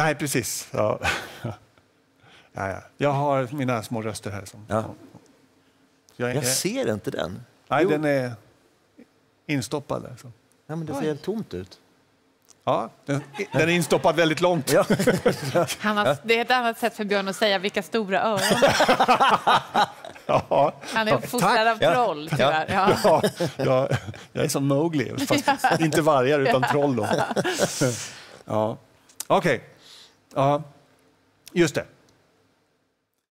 Nej, precis. Ja. Ja. Jag har mina små röster här. Jag ser inte den. Nej, den är instoppad. Alltså. Ja, men det ser helt tomt ut. Ja, den är instoppad väldigt långt. Ja. Det är ett annat sätt för Björn att säga vilka stora öron. Ja. Han är fostrad av troll, tyvärr. Ja, jag är som Mowgli, fast inte vargar utan troll då. Ja. Okej. Ja. Just det.